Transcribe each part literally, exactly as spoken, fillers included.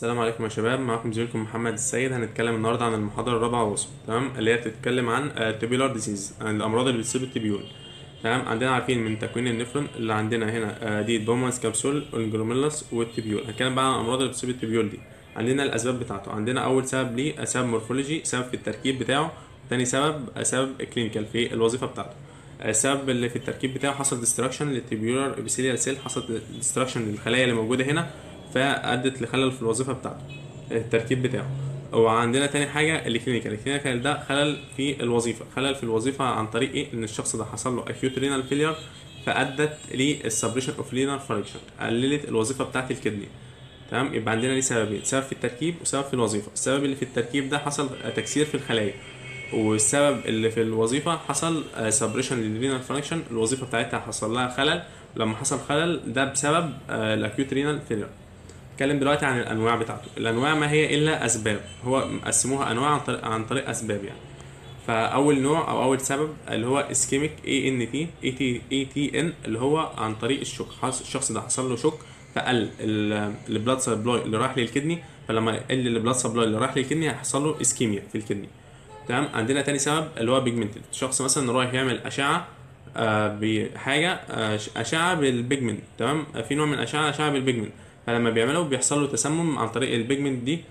السلام عليكم يا شباب، معكم زميلكم محمد السيد. هنتكلم النهارده عن المحاضره الرابعه والوسط، تمام، اللي هي بتتكلم عن تيبيولار ديزيز، عن الامراض اللي بتصيب التبيول. تمام، عندنا عارفين من تكوين النفرون اللي عندنا هنا آه، دي البومانس كابسول والجلوميرولس والتبيول. هنتكلم بقى عن الامراض اللي بتصيب التبيول دي. عندنا الاسباب بتاعته. عندنا اول سبب ليه سبب مورفولوجي، سبب في التركيب بتاعه. تاني سبب سبب كلينيكال في الوظيفه بتاعته. السبب اللي في التركيب بتاعه حصل ديستراكشن للتبيولار ابيثيليال سيل، حصل ديستراكشن للخلايا اللي موجوده هنا فادت لخلل في الوظيفه بتاعته، التركيب بتاعه. وعندنا تاني حاجه الكلينيكال. الكلينيكال ده خلل في الوظيفه، خلل في الوظيفه عن طريق ايه؟ ان الشخص ده حصل له اكيوت رينال فيلير فادت للسبريشن اوف رينال فانكشن، قللت الوظيفه بتاعه الكدني. تمام، يبقى عندنا ليه سببين، سبب في التركيب وسبب في الوظيفه. السبب اللي في التركيب ده حصل تكسير في الخلايا، والسبب اللي في الوظيفه حصل سبريشن للرينال فانكشن، الوظيفه بتاعتها حصل لها خلل. لما حصل خلل ده بسبب الاكيوت رينال فيلير. نتكلم دلوقتي عن الانواع بتاعته. الانواع ما هي الا اسباب، هو مقسموها انواع عن طريق عن طريق اسباب يعني. فاول نوع او اول سبب اللي هو اسكيميك اي ان تي اي تي اي تي ان، اللي هو عن طريق الشوك. الشخص ده حصل له شوك فقل البلاد سبلاي اللي راح للكدني، فلما يقل البلاد سبلاي اللي راح للكدني هيحصل له اسكيميا في الكدني. تمام، عندنا تاني سبب اللي هو بيجمنتد. الشخص مثلا رايح يعمل اشعه آه بحاجه آه اشعه بالبيجمنت. تمام، في نوع من اشعه اشعه بالبيجمنت، فلما بيعمله بيحصل له تسمم عن طريق البيجمنت دي،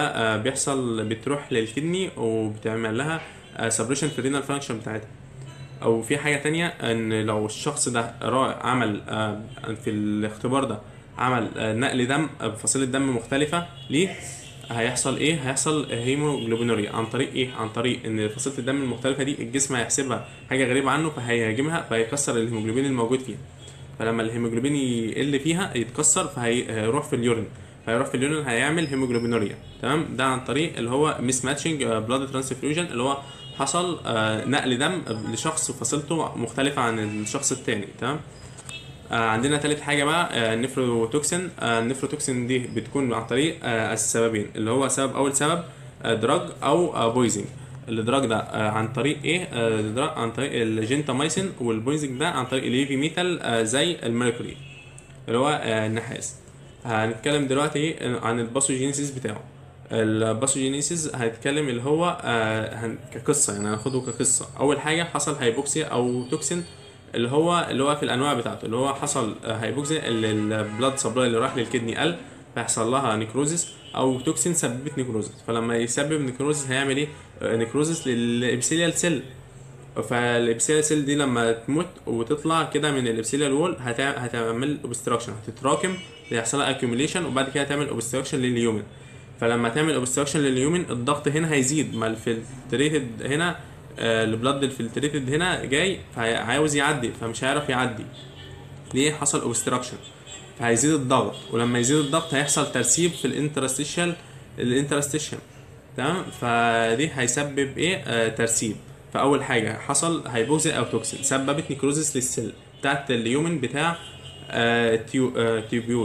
فبيحصل بتروح للكدني وبتعمل لها سبريشن في الرينال فانكشن بتاعتها. او في حاجه تانية، ان لو الشخص ده عمل آه، في الاختبار ده عمل آه، نقل دم بفصيله دم مختلفه ليه، هيحصل ايه؟ هيحصل هيموجلوبينوريا. عن طريق ايه؟ عن طريق ان فصيله الدم المختلفه دي الجسم هيحسبها حاجه غريبه عنه فهيهاجمها، فهيكسر الهيموجلوبين الموجود فيها. فلما الهيموجلوبين يقل فيها يتكسر فهيروح في اليورين، هيروح في اليورين هيعمل هيموجلوبينوريا. تمام، ده عن طريق اللي هو ميس ماتشنج بلاد ترانسفيوجن، اللي هو حصل آه، نقل دم لشخص فصيلته مختلفه عن الشخص التاني. تمام. آه، عندنا تالت حاجة بقى آه، النفروتوكسين. آه، النفروتوكسين دي بتكون عن طريق آه، السببين، اللي هو سبب أول سبب دراج أو بويزنج. الدراج ده آه، عن طريق ايه؟ آه، دراج عن طريق الجنتاميسين، والبويزنج ده عن طريق الهيفي ميتال آه، زي الميركوري اللي هو آه، النحاس. هنتكلم دلوقتي ايه عن الباثوجينيسيس بتاعه. الباثوجينيسيس هنتكلم اللي هو آه، هن- كقصة يعني، هناخده كقصة. أول حاجة حصل هايبوكسيا أو توكسين، اللي هو اللي هو في الانواع بتاعته، اللي هو حصل هايبوكسيا اللي البلاد سبلاي اللي راح للكدني قل فيحصل لها نيكروزيس، او توكسين سببت نيكروزيس. فلما يسبب نيكروزيس هيعمل ايه؟ آه، نيكروزيس للابسيليال سيل. فالابسيليال سيل دي لما تموت وتطلع كده من الابسيليال وول هتعمل اوبستراكشن، هتتراكم، يحصل لها اكيوميليشن، وبعد كده تعمل اوبستراكشن لليومن. فلما تعمل اوبستراكشن لليومن الضغط هنا هيزيد، ما الفلتريتد هنا آه، البلد الفلتريتد هنا جاي فعاوز يعدي فمش هيعرف يعدي. ليه؟ حصل اوبستراكشن، فهيزيد الضغط، ولما يزيد الضغط هيحصل ترسيب في الانترستيشال الانترستيشن. تمام، فدي هيسبب ايه؟ آه ترسيب. فاول حاجه حصل هيبوكسيا او توكسين سببت نيكروزيس للسيل بتاعت اليومن بتاع آه تيو آه تيوبيول.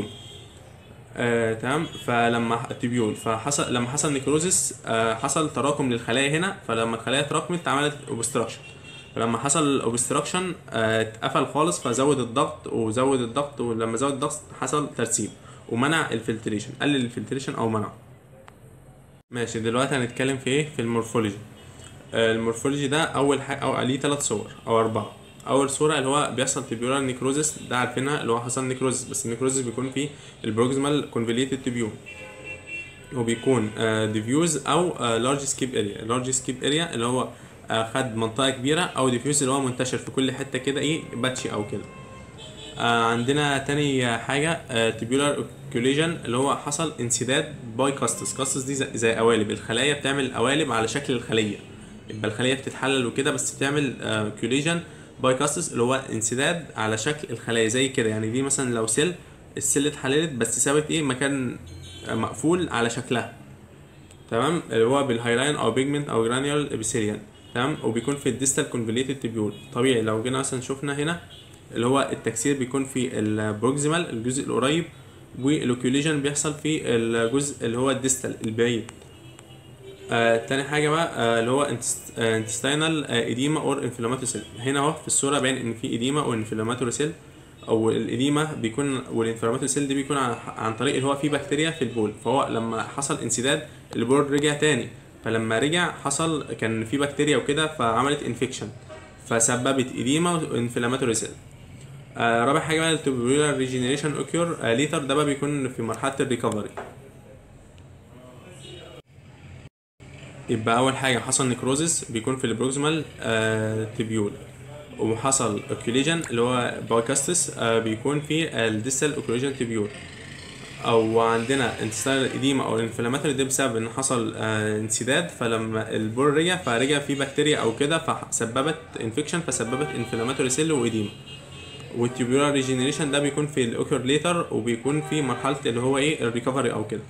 آه، تمام، فلما تبيول فحصل لما حصل نيكروزيس آه، حصل تراكم للخلايا هنا، فلما الخلايا اتراكمت عملت اوبستراكشن. فلما حصل الاوبستراكشن آه، اتقفل خالص فزود الضغط وزود الضغط، ولما زود الضغط حصل ترسيب ومنع الفلتريشن، قلل الفلتريشن او منعه. ماشي، دلوقتي هنتكلم في ايه؟ في المورفولوجي. آه، المورفولوجي ده اول حاجه او ليه ثلاث صور او اربعه. اول صوره اللي هو بيحصل تبيولار نيكروزيس، ده عارفينها اللي هو حصل نيكروزيس، بس النيكروزيس بيكون فيه البروكسيمال كونفوليوتد تبيول، وبيكون ديفيوز او لارج سكيب اريا. لارج سكيب اريا اللي هو آه، خد منطقه كبيره، او ديفيوز اللي هو منتشر في كل حته كده، ايه، باتشي او كده. آه، عندنا تاني حاجه تبيولار اوكيوليجن، اللي هو حصل انسداد باي كاستس. كاستس دي زي, زي قوالب، الخلايا بتعمل قوالب على شكل الخليه، يبقى الخليه بتتحلل وكده بس بتعمل اوكيوليجن باي كاستس، اللي هو انسداد على شكل الخلايا زي كده. يعني دي مثلا لو سيل، السيل اتحللت بس سابت ايه؟ مكان مقفول على شكلها. تمام، اللي هو بالهايلاين او بيجمنت او جرانيول ابيثيليال. تمام، وبيكون في الديستال كونفوليوتد تبيول. طبيعي لو جينا مثلا شفنا هنا اللي هو التكسير بيكون في البروكسيمال الجزء القريب، والاوكيوليجن بيحصل في الجزء اللي هو الديستال البعيد. آه تاني حاجه بقى آه اللي هو انتستينال اديما اور انفلاماتوري سيل. هنا اهو في الصوره باين ان في اديما او انفلاماتوري سيل او الاديمه بيكون والانفلاماتوري سيل دي بيكون عن, عن طريق اللي هو في بكتيريا في البول، فهو لما حصل انسداد البول رجع تاني، فلما رجع حصل كان في بكتيريا وكده فعملت انفكشن فسببت اديمه وانفلاماتوري سيل. آه رابع حاجه بقى التوبولار ريجينيريشن اوكيور آه ليتر، ده بقى بيكون في مرحله الريكفري. يبقى اول حاجه حصل نيكروزيس بيكون في البروكسيمال آه تيبيول، وحصل اوكيوليجن اللي هو بايكاستس آه بيكون في الديستال اوكيوليجن تيبيول، او عندنا انتستال اديما او الانفلاماتوري ده بسبب ان حصل آه انسداد، فلما البول رجع فرجع فيه بكتيريا او كده فسببت انفكشن فسببت انفلاماتوري سيل واديما. والتيبيولار ريجينيريشن ده بيكون في الاوكيور ليتر وبيكون في مرحله اللي هو ايه الريكفري او كده.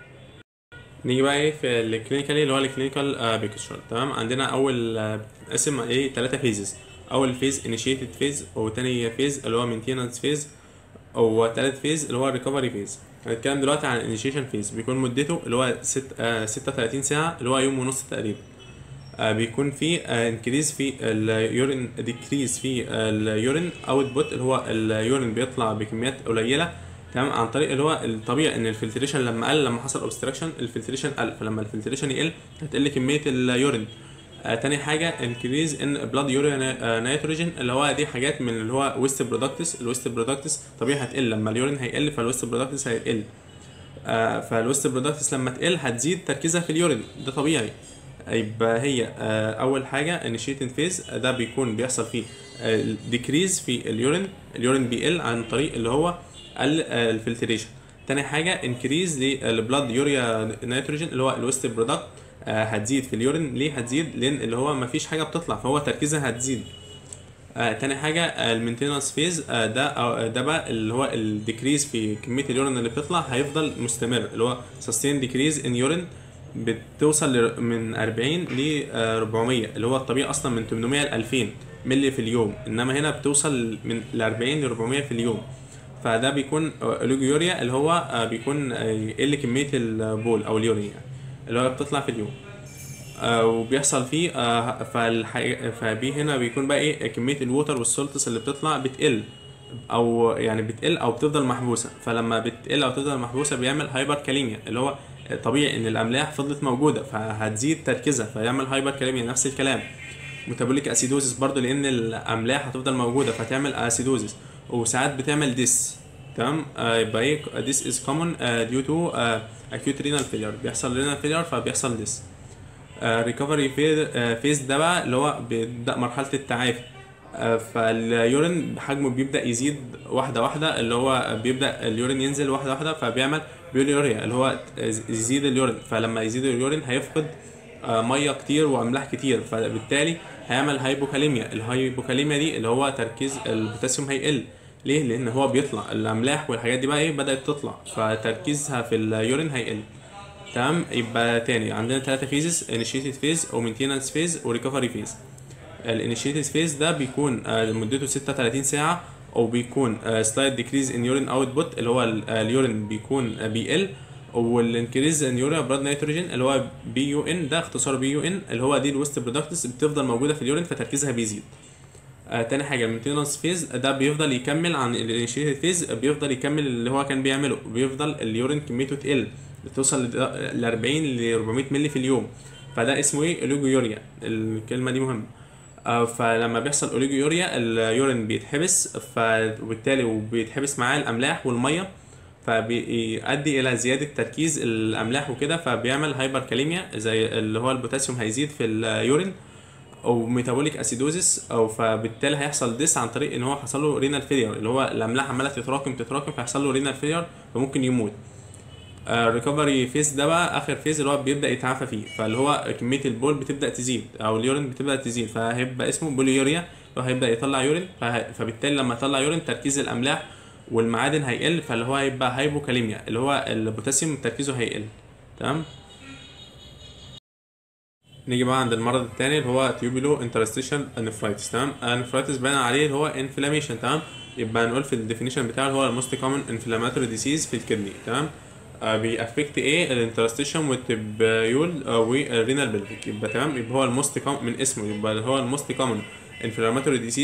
نيجي بقى ايه في الكلينيكالي اللي هو الكلينيكال بيكتشر. تمام، عندنا اول قسم ايه ثلاثه فيزز. اول فيز انيشيتد فيز، وتاني فيز اللي هو مينتيننس فيز، وتالت فيز اللي هو الريكفري فيز. هنتكلم دلوقتي عن الانيشيشن فيز، بيكون مدته اللي هو ست آه ستة وتلاتين ساعه اللي هو يوم ونص تقريبا. آه بيكون في انكريز في اليورين، ديكريز في اليورين اوت بوت اللي هو اليورين بيطلع بكميات قليله. تمام، عن طريق اللي هو الطبيعي ان الفلتريشن لما قل، لما حصل اوبستراكشن الفلتريشن قل، فلما الفلتريشن يقل هتقل كميه اليورين. آه تاني حاجه انكريز ان بلاد يورين نيتروجين اللي هو دي حاجات من اللي هو ويست برودكتس. الويست برودكتس طبيعي هتقل لما اليورين هيقل، فالويست برودكتس هيقل. آه فالويست برودكتس لما تقل هتزيد تركيزها في اليورين، ده طبيعي. يبقى هي آه اول حاجه انيشيتنج فيز، ده بيكون بيحصل فيه ديكريز آه في اليورين، اليورين بيقل عن طريق اللي هو الفلتريشن. تاني حاجه انكريز للبلاد يوريا نيتروجين اللي هو الويست برودكت آه هتزيد في اليورين. ليه هتزيد؟ لان اللي هو مفيش حاجه بتطلع فهو تركيزها هتزيد. آه تاني حاجه آه المينتيننس فيز، آه ده آه ده بقى اللي هو الديكريز في كميه اليورين اللي بتطلع هيفضل مستمر، اللي هو سستين ديكريز ان يورين، بتوصل من أربعين ل أربعمية اللي هو الطبيعي اصلا من تمنمية ل ألفين ملي في اليوم، انما هنا بتوصل من ل أربعين ل أربعمية في اليوم. فده بيكون اوليجوريا اللي هو بيكون يقل كميه البول او اليورين يعني اللي هو بتطلع في اليوم. وبيحصل فيه فبي هنا بيكون بقى ايه كميه الووتر والسولتس اللي بتطلع بتقل، او يعني بتقل او بتفضل محبوسه. فلما بتقل او تفضل محبوسه بيعمل هايبر كاليميا، اللي هو طبيعي ان الاملاح فضلت موجوده فهتزيد تركيزها فيعمل هايبر كاليميا. نفس الكلام ميتابوليك اسيدوزيس برضو، لان الاملاح هتفضل موجوده فتعمل اسيدوزيس، وساعات بتعمل ديس. تمام، يبقى ايه ديس از كومن ديو تو اكيوت رينال فيلير، بيحصل رينال فيلير فبيحصل ديس. ريكفري فيز ده بقى اللي هو بيبدا مرحله التعافي. فاليورين حجمه بيبدا يزيد واحده واحده، اللي هو بيبدا اليورين ينزل واحده واحده فبيعمل بيوليوريا اللي هو يزيد اليورين. فلما يزيد اليورين هيفقد ميه كتير واملاح كتير، فبالتالي هيعمل هايبوكاليميا. الهايبوكاليميا دي اللي هو تركيز البوتاسيوم هيقل. ليه؟ لان هو بيطلع الاملاح والحاجات دي بقى ايه بدات تطلع فتركيزها في اليورين هيقل. تمام، يبقى تاني عندنا ثلاثه فيزز: انيشيتد فيز او مينتيننس فيز وريكفري فيز. الانيشيتد فيز ده بيكون مدته ستة وتلاتين ساعه، او بيكون سلايد ديكريز ان يورين اوت بوت اللي هو اليورين بيكون بيقل، والانكريز ان يوريا بلاد نيتروجين اللي هو بي يو ان، ده اختصار بي يو ان اللي هو دي الويست برودكتس بتفضل موجوده في اليورين فتركيزها بيزيد. آه تاني حاجه المينتيننس فيز ده بيفضل يكمل عن الانيشيتد فيز، بيفضل يكمل اللي هو كان بيعمله، بيفضل اليورين كميته تقل بتوصل ل أربعين ل أربعمية مللي في اليوم، فده اسمه ايه اوليجويوريا. الكلمه دي مهمه. آه فلما بيحصل اوليجويوريا اليورين بيتحبس، فبالتالي وبيتحبس معاه الاملاح والميه، فبيؤدي الى زياده تركيز الاملاح وكده، فبيعمل هايبر كاليميا زي اللي هو البوتاسيوم هيزيد في اليورين، او ميتابوليك اسيدوزيس، او فبالتالي هيحصل ديس عن طريق ان هو حصل له رينال فيلير، اللي هو الاملاح عماله تتراكم تتراكم فيحصل له رينال فيلير فممكن يموت. الريكفري فيز ده بقى اخر فيز اللي هو بيبدا يتعافى فيه، فاللي هو كميه البول بتبدا تزيد او اليورين بتبدا تزيد، فهيبقى اسمه بوليوريا، وهيبدا يطلع يورين، فبالتالي لما يطلع يورين تركيز الاملاح والمعادن هيقل، فاللي هو هيبقى هايبوكاليميا اللي هو البوتاسيوم تركيزه هيقل. تمام، نيجي بقى عند المرض الثاني اللي هو تيوبولو انترستيشن نفرايتس. تمام، النفرايتس باين عليه اللي هو انفلاميشن. تمام، يبقى نقول في الديفينيشن بتاعه هو الموست كومن انفلاماتوري ديسيز في الكدني. تمام، آه بيأفكت ايه الانترستيشن والتبيول آه والرينال بلفيك. يبقى تمام، يبقى هو الموست كومن من اسمه، يبقى هو الموست كومن انفلاماتوري ديسيز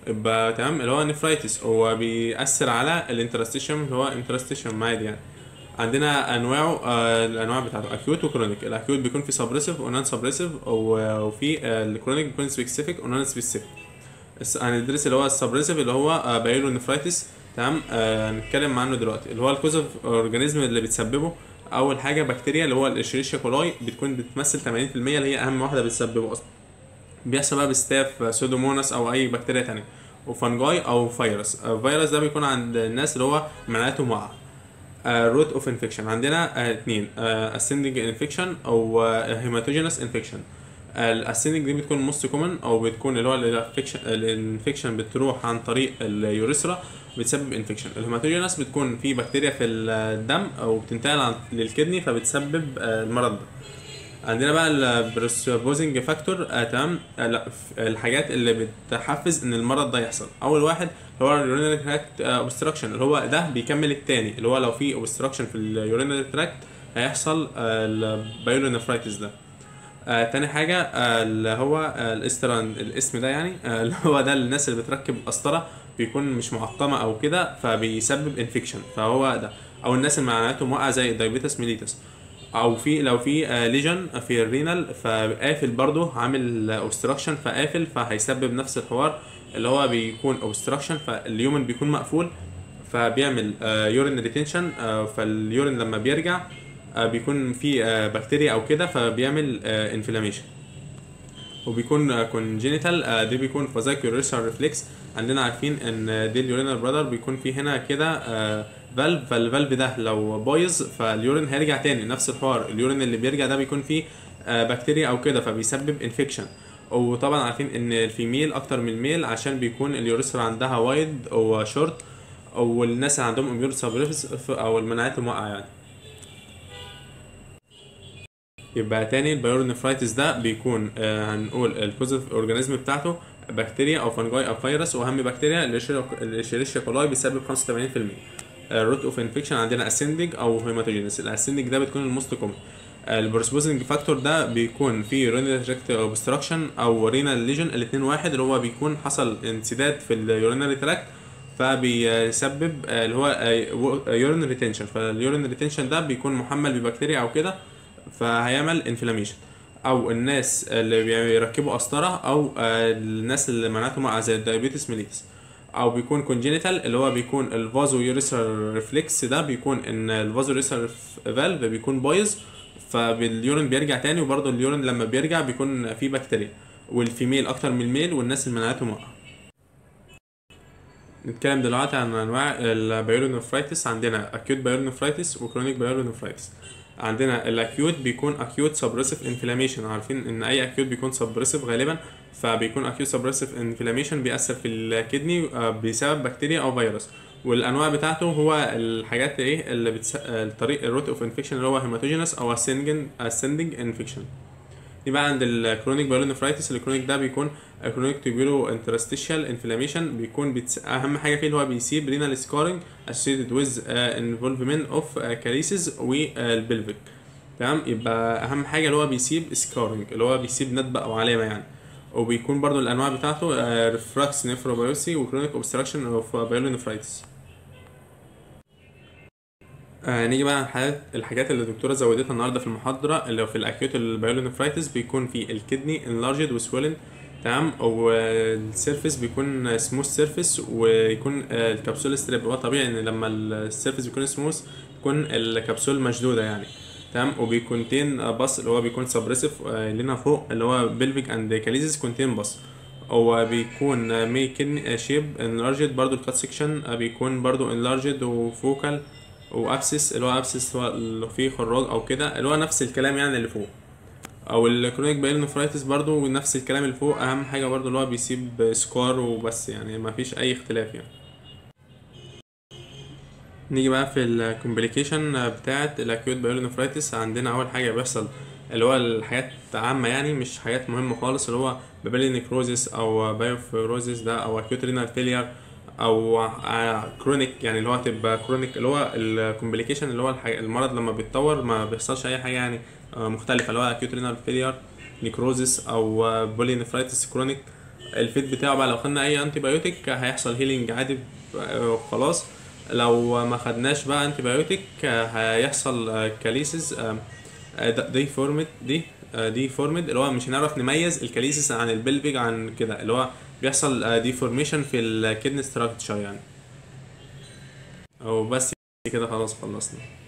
يبقى تمام اللي هو نفرايتس، هو بيأثر على الانترستيشن اللي هو انترستيشن عادي يعني. عندنا انواعه، آه الانواع بتاعته اكيوت وكرونيك. الاكيوت بيكون في سبريسيف ونون سبريسيف، وفي آه الكرونيك بيكون سبيسيفيك ونون سبيسيفيك. هندرس اللي هو السبريسيف اللي هو آه بايلو نفرايتس. تمام، آه هنتكلم عنه دلوقتي. اللي هو الكوزف اورجانيزم اللي بتسببه اول حاجه بكتيريا اللي هو الاشيريشيا كولاي، بتكون بتمثل ثمانين في المية اللي هي اهم واحده بتسببه اصلا. بيحصل بقى بستاف سودوموناس او اي بكتيريا تانية، وفانجاي او فيروس. الفيروس ده بيكون عند الناس اللي هو مناعتهم واقعه. روت اوف انفكشن عندنا اثنين، اسندنج انفكشن او هيماتوجينس انفكشن. الاسندنج دي بتكون موست كومن، او بتكون اللي هو الانفكشن الانفكشن بتروح عن طريق اليوريثرا بتسبب انفكشن. الهيماتوجينس بتكون في بكتيريا في الدم او بتنتقل للكدني فبتسبب المرض ده. عندنا بقى البريسبوزنج فاكتور. آه تمام، آه لا الحاجات اللي بتحفز ان المرض ده يحصل. اول واحد هو اليورينري تراكت اوبستراكشن، اللي هو ده بيكمل التاني، اللي هو لو في اوبستراكشن في اليورينري تراكت هيحصل آه البايلونيفرايتس ده. آه تاني حاجة آه اللي هو آه الاستران، الاسم ده يعني آه اللي هو ده الناس اللي بتركب قسطرة بيكون مش معقمة او كده فبيسبب انفكشن، فهو ده. او الناس اللي مناعتهم واقعة زي الدايبيتس ميليتس، او في لو في ليجن في الرينال فقافل برضو عامل اوبستراكشن فقافل فهيسبب نفس الحوار، اللي هو بيكون اوبستراكشن فاليومن بيكون مقفول فبيعمل يورين ريتنشن، فاليورين لما بيرجع آه بيكون في آه بكتيريا او كده فبيعمل انفلاميشن. وبيكون كونجينيتال، دي بيكون فازايك يوريثرال ريفلكس. عندنا عارفين ان دي اليورينال برادر بيكون في هنا كده فالف، فالفالف ده لو بايظ فاليورين هيرجع تاني نفس الحوار. اليورين اللي بيرجع ده بيكون فيه بكتيريا او كده فبيسبب انفكشن. وطبعا عارفين ان الفيميل اكتر من الميل عشان بيكون اليوريثرا عندها وايد او شورت، او الناس اللي عندهم اميون سبريفس او المناعتهم واقعه يعني. يبقى تاني البايورنفرايتس ده بيكون آه هنقول الكوزيف اورجانيزم بتاعته بكتيريا او فانجاي او فيروس، واهم بكتيريا الاشيريشيا كولاي بيسبب خمسة وثمانين في المية. الروت اوف انفكشن عندنا اسندنج او هيماتوجينس. الاسندنج ده بتكون الموست كومن. البروسبوزنج فاكتور ده بيكون في رينال تراكت اوبستراكشن او رينال ليجن، الاثنين واحد، اللي هو بيكون حصل انسداد في اليورينال تراكت فبيسبب اللي هو يورين ريتنشن. فاليورين ريتنشن ده بيكون محمل ببكتيريا او كده فهيعمل انفلاميشن. او الناس اللي بيركبوا قسطره، او الناس اللي مناعتهم واقعه زي الدايابيتس ميليتس. او بيكون كونجينيتال اللي هو بيكون الفازو يوريثرال ريفلكس، ده بيكون ان الفازو يوريثرال فالف بيكون بايظ فاليورين بيرجع تاني، وبرضه اليورين لما بيرجع بيكون فيه بكتيريا. والفيميل اكتر من الميل والناس اللي مناعتهم واقعه. نتكلم دلوقتي عن انواع البايلونفرايتس. عندنا اكيوت بايلونفرايتس وكرونيك بايلونفرايتس. عندنا الاكيوت بيكون اكيوت سبريسيف انفلاميشن، عارفين ان اي اكيوت بيكون سبريسيف غالبا، فبيكون اكيوت سبريسيف انفلاميشن بيأثر في الكدني بسبب بكتيريا او فيروس. والانواع بتاعته هو الحاجات ايه اللي بتس... الطريق الروت اوف انفكشن اللي هو هيماتوجينس او اسندنج اسندنج انفكشن. يبقى عند الكرونيك بايلونفرايتس، الكرونيك ده بيكون كرونيك تيبيولو انترستيشال انفلاميشن، بيكون بتس... اهم حاجه فيه اللي هو بيسيب رينال سكارنج اسوسيتد ويز انفولفمنت اوف كاليسز والبلفيك. تمام، يبقى اهم حاجه اللي هو بيسيب سكارنج اللي هو بيسيب ندبه او علامه يعني. وبيكون برضو الانواع بتاعته ريفراكس نيفروبايوسي وكرونيك اوبستراكشن اوف بايلونفرايتس. آه نيجي بقى الحاجات الحاجات اللي الدكتوره زودتها النهارده في المحاضره، اللي في الاكيوت البايلونفرايتس بيكون في الكدني انلارجد وسويلن. تمام، والسيرفيس بيكون سموث سيرفيس، ويكون آه الكبسول ستريب. هو طبيعي ان لما السيرفيس بيكون سموث تكون الكبسول مشدوده يعني. تمام، وبيكونتين باص اللي هو بيكون سبريسيف آه لنا فوق اللي هو بلفيك اند كاليزيس كونتين باص. هو بيكون مي كدني شيب انلارجد، برضو الكات سيكشن بيكون برضو انلارجد وفوكال وابسس اللي هو ابسس هو اللي فيه خراج او كده، اللي هو نفس الكلام يعني اللي فوق. او الكرونيك بايلونفرايتس برضو نفس الكلام اللي فوق، اهم حاجه برضو اللي هو بيسيب سكار وبس يعني ما فيش اي اختلاف يعني. نيجي بقى في الكومبليكيشن بتاعه الاكيوت بايلونفرايتس. عندنا اول حاجه بيحصل اللي هو الحاجات عامه يعني مش حاجات مهمه خالص، اللي هو بابيلي نيكروزيس او بايوفيروزيس ده، او اكيوت رينال فيلير، او كرونيك يعني اللي هو تبقى كرونيك اللي هو الكومبليكيشن اللي هو المرض لما بيتطور ما بيحصلش اي حاجه يعني مختلفه، اللي هو اكيوت رينال فيلير، نيكروزيس، او بولي نفرايتس كرونيك. الفيت بتاعه بقى لو خدنا اي انتي بايوتيك هيحصل هيلينج عادي آه، خلاص. لو ما خدناش بقى انتي بايوتيك آه، هيحصل كاليسيس دي فورمد دي دي فورمد اللي هو مش هنعرف نميز الكاليسيس عن البلفيك عن كده، اللي هو بيحصل ديفورميشن في الكدني ستراكشر يعني. او بس كده خلاص خلصنا.